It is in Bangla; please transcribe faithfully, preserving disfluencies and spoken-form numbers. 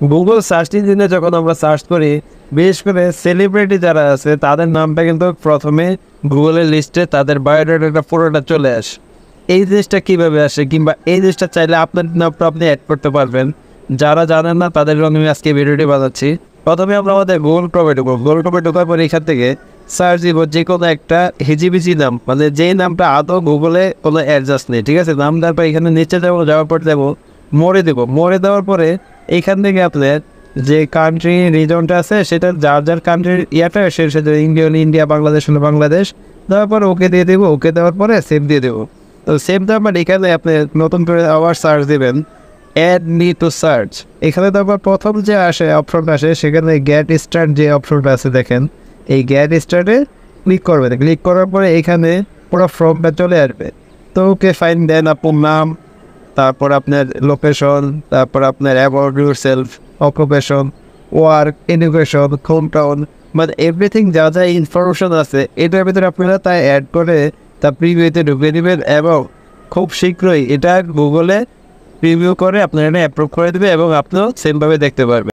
গুগল সার্চ ইঞ্জিনে যখন আমরা সার্চ করি, বিশেষ করে সেলিব্রিটি যারা আছে তাদের নামটা কিন্তু প্রথমে গুগলের লিস্টে তাদের বায়োডাটাটা পুরোটা চলে আসে। এই জিনিসটা কীভাবে আসে, কিংবা এই জিনিসটা চাইলে আপনার নামটা আপনি অ্যাড করতে পারবেন। যারা জানেন না তাদের জন্য আমি আজকে ভিডিওটি বানাচ্ছি। প্রথমে আমরা আমাদের গুগল ক্রোমে ঢুকবো। গুগল ক্রোমে ঢোকার পরে এখান থেকে সার্চ দিব যে কোনো একটা হিজিবিজি নাম, মানে যেই নামটা আদৌ গুগলে কোনো অ্যাডজাস্ট নেই, ঠিক আছে। নাম দেওয়ার পর এখানে নিচে যাবো, যাওয়ার পর দেবো মোড়ে দেবো। মোড়ে দেওয়ার পরে এইখান থেকে আপনার যে কান্ট্রি রিজনটা আছে সেটা যার যার কান্ট্রির ইয়াটা সে সাথে ইন্ডিয়া হলে ইন্ডিয়া, বাংলাদেশ হলে বাংলাদেশ, দেওয়ার পরে ওকে দিয়ে দেবো। ওকে দেওয়ার পরে সেভ দিয়ে দেবো। তো সেভ দেওয়ার পর এখানে আপনি নতুন করে আবার সার্চ দেবেন, অ্যাড মি টু সার্চ। এখানে তারপর প্রথম যে আসে অপশনটা আসে সেখানে গেট স্টার্ট যে অপশনটা আছে দেখেন, এই গেট স্টার্টে ক্লিক করবেন। ক্লিক করার পরে এখানে পুরো ফর্মটা চলে আসবে। তো ওকে ফাইন দেন আপনার নাম, তারপর আপনার লোকেশন, তারপর আপনার about yourself, occupation, work, education, home town, মানে এভরিথিং যা যা ইনফরমেশন আছে এটার ভিতরে আপনারা তাই অ্যাড করে তা প্রিভিউতে ঢুকিয়ে দেবেন, এবং খুব শীঘ্রই এটা গুগলে প্রিভিউ করে আপনারা এটা অ্যাপ্রুভ করে দেবে এবং আপনিও সেমভাবে দেখতে পারবেন।